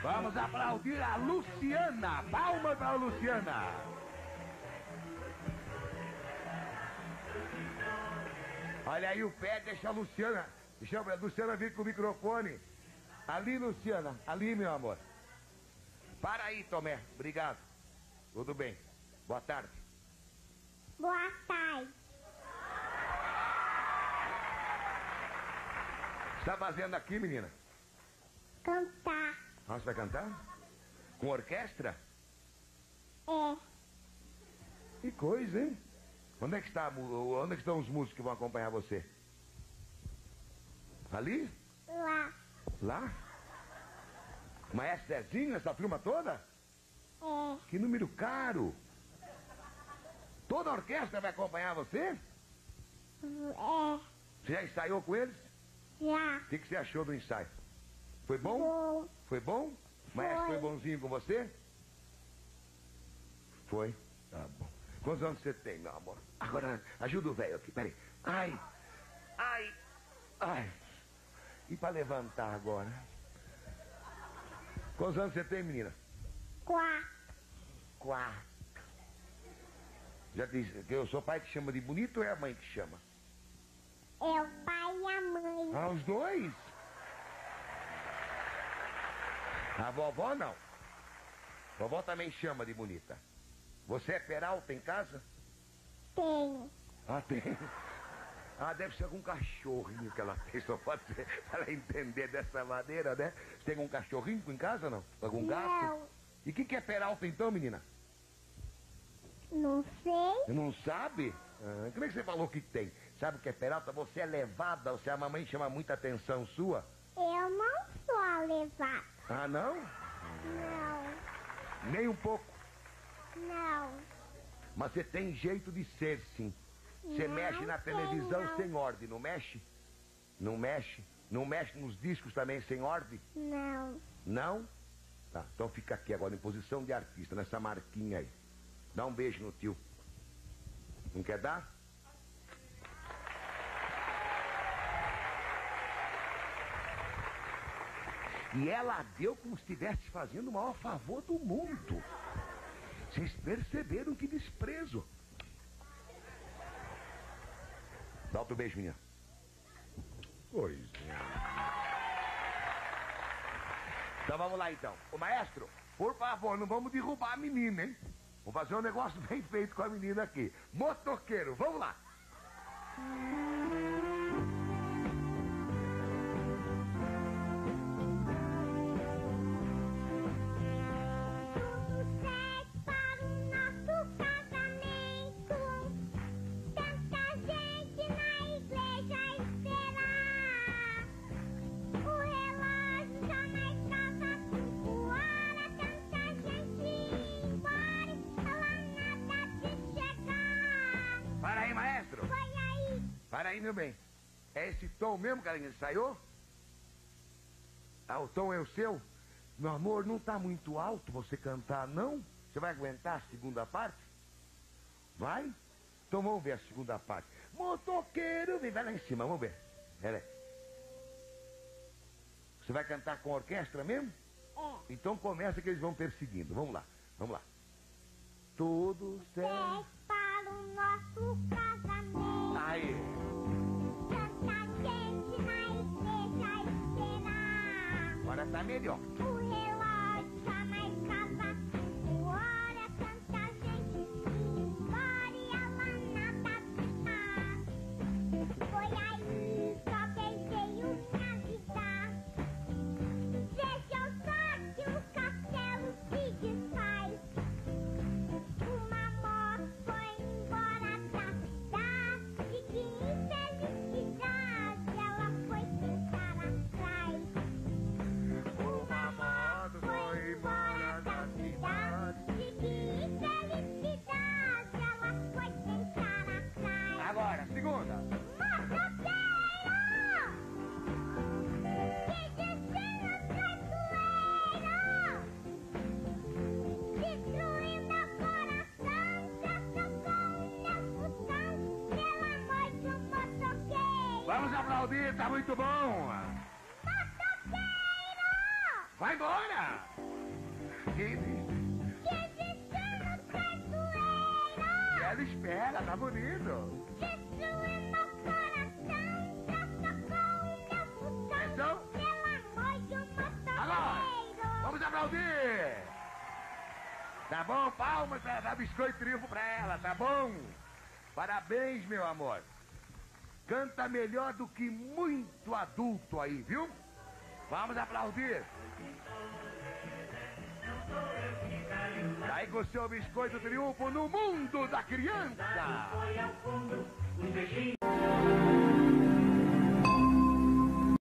Vamos aplaudir a Luciana. Palmas para a Luciana. Olha aí o pé, deixa a Luciana. Deixa a Luciana vir com o microfone. Ali, Luciana. Ali, meu amor. Para aí, Tomé. Obrigado. Tudo bem. Boa tarde. Boa tarde. O que você está fazendo aqui, menina? Cantar. Ah, você vai cantar? Com orquestra? É. Que coisa, hein? Onde é que estão os músicos que vão acompanhar você? Ali? Lá. Lá? Maestro Zezinho, essa turma toda? É. Que número caro! Toda a orquestra vai acompanhar você? É. Você já ensaiou com eles? Já. O que você achou do ensaio? Foi bom? Bom. Foi bom? O maestro foi bonzinho com você? Foi? Tá bom. Quantos anos você tem, meu amor? Agora, ajuda o velho aqui, peraí. Ai, ai, ai. E pra levantar agora? Quantos anos você tem, menina? 4. 4. Já disse que eu sou pai que chama de bonito ou é a mãe que chama? É o pai e a mãe. Ah, os dois? A vovó não. Vovó também chama de bonita. Você é Peralta em casa? Tem. Ah, tem. Ah, deve ser algum cachorrinho que ela tem, só pode ser pra ela entender dessa maneira, né? Tem algum cachorrinho em casa, não? Algum gato? Não. E o que é Peralta então, menina? Não sei. Não sabe? Ah, como é que você falou que tem? Sabe o que é Peralta? Você é levada, ou se a mamãe chama muita atenção sua? Eu não sou a levada. Ah, não? Não. Nem um pouco. Não. Mas você tem jeito de ser, sim. Você Não mexe na sei, televisão não. sem ordem, não mexe? Não mexe? Não mexe nos discos também sem ordem? Não. Não? Tá, então fica aqui agora em posição de artista, nessa marquinha aí. Dá um beijo no tio. Não quer dar? E ela deu como se estivesse fazendo o maior favor do mundo. Vocês perceberam que desprezo. Dá outro beijo, menina. Pois é. Então vamos lá então. Ô maestro, por favor, não vamos derrubar a menina, hein? Vamos fazer um negócio bem feito com a menina aqui. Motoqueiro, vamos lá. Para aí, maestro. Foi aí. Para aí, meu bem. É esse tom mesmo que ela ensaiou? Ah, o tom é o seu? Meu amor, não tá muito alto você cantar, não? Você vai aguentar a segunda parte? Vai? Então vamos ver a segunda parte. Motoqueiro, vem, vai lá em cima, vamos ver. Pera aí. Você vai cantar com a orquestra mesmo? É. Então começa que eles vão perseguindo. Vamos lá, vamos lá. Tudo certo. Para o nosso casamento. Aí. Tanta gente na igreja esperar. Agora tá melhor. O relógio já marcava 5 horas. Tanta gente se embora e ela nada deixar. Foi aí que alguém veio me avisar. Vejam só que o castelo se desfaz. Uma moto foi embora da cidade. Que infelicidade, ela foi ficar atrás. Uma moto foi embora da cidade. Que infelicidade, ela foi ficar atrás. Agora, segunda. Motoqueiro! Que destino traiçoeiro! Destruiu meu coração, já tocou o meu pulsão, pelo amor de um motoqueiro! Vamos aplaudir, tá muito bom. Motoqueiro! Vai embora! Que destino traiçoeiro! E ela espera, tá bonito. Destruiu meu coração, já tocou o meu pulsão. Então? Pelo amor de um Agora! motoqueiro! Vamos aplaudir! Tá bom? Palmas pra dar biscoito triunfo pra ela, tá bom? Parabéns, meu amor. Canta melhor do que muito adulto aí, viu? Vamos aplaudir. Aí com o seu biscoito triunfo no mundo da criança.